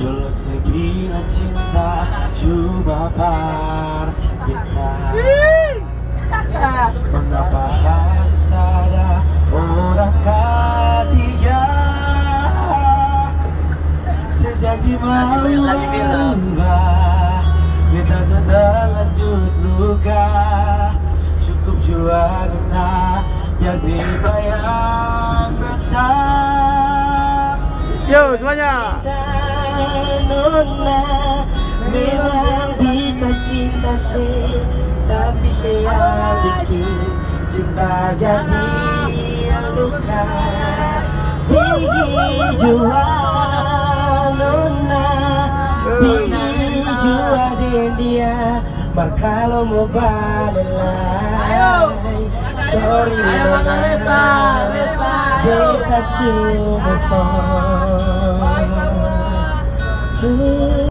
Dulu sebila cinta cuma kita. Mengapa harus ada orang ketiga? Sejanji mau berubah, kita sudah lanjut luka. Cukup jua nona, biar kita yang besar. Yo semuanya. Nona, memang kita cinta sih, tapi saya bikin cinta jadi luka. Pergi jua nona, pergi jua dengan dia. Mar kalau mau balik lagi, sorry nona, kita sudah move on.